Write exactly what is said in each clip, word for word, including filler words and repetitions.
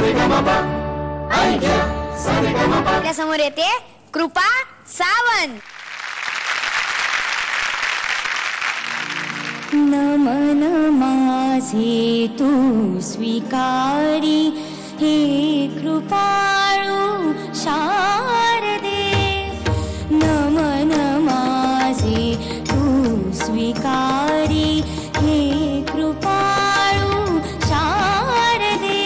आपल्या समोर येते कृपा सावंत. नमन माझे तू स्वीकारी हे कृपाळू शारदे. नमन माझे तू स्वीकारी हे कृपाळू शारदे.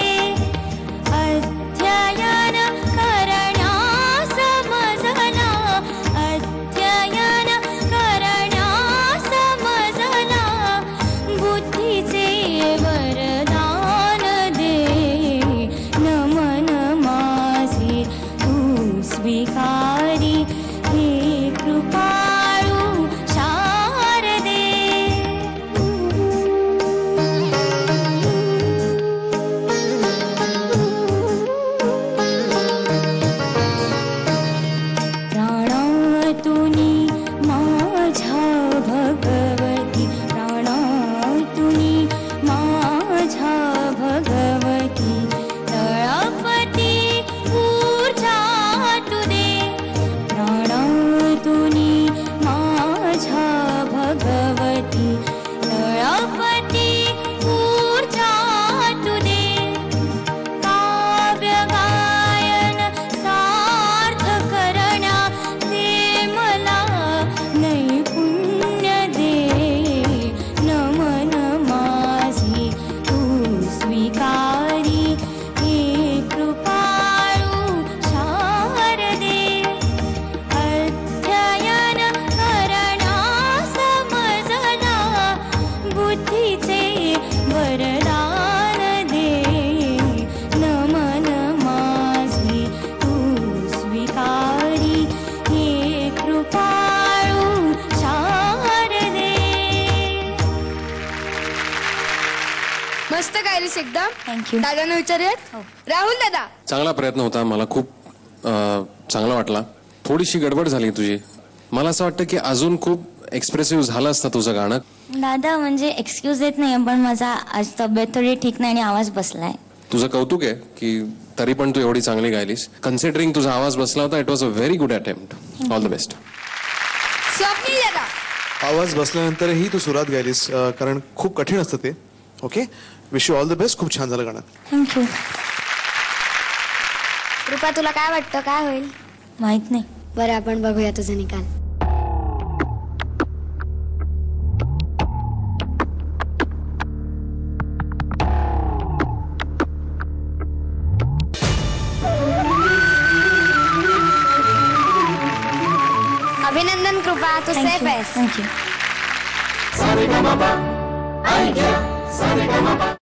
अध्ययन करण्यास मजला अध्ययन करण्यास मजला बुद्धीचे वरदान दे. नमन माझे तू स्वीकारी हे कृपाळू शारदे. प्राणातुनी माझ्या भगवती प्राणातुनी माझ्या भगवती तळपती ऊर्जा तू दे. प्राणातुनी माझ्या भगवती तळपती ऊर्जा तू दे. काव्य गायन सार्थ करण्या ते मला नैपुण्य दे. नमन माझे तू स्वीकारी हे कृपाळू शारदे. अध्ययन करण्यास मजला बुद्धीचे वरदान दे. नमन माझे तू स्वीकारी हे कृपाळू शारदे. मस्त गायलीस एकदम. थँक्यू. दादांना विचारूयात. राहुल दादा, चांगला प्रयत्न होता. मला खूप अं, चांगला वाटला. थोडीशी गडबड झाली तुझी. मला असं वाटतं की अजून खूप एक्सप्रेसिव्ह झालं असतं तुझं गाणं. दादा म्हणजे एक्सक्यूज देत नाही पण माझा आज तब्येत थोडी ठीक नाही आणि आवाज बसलाय. तुझं कौतुक आहे की तरी पण तू एवढी चांगली गायलीस. कन्सिडरिंग तुझा आवाज बसला होता, it was a very good attempt. All the best. Swapnil दादा, आवाज बसल्यानंतरही तू सुरात गायलीस, अं, कारण खूप कठीण असतं ते. Okay, wish you all the best. खूप छान झालं गाणं. थँक्यू. कृपा तुला काय वाटतं, काय होईल? माहित नाही. बरं, आपण बघूया तुझा निकाल. अभिनंदन कृपा, तू सेफ आहेस. थँक्यू.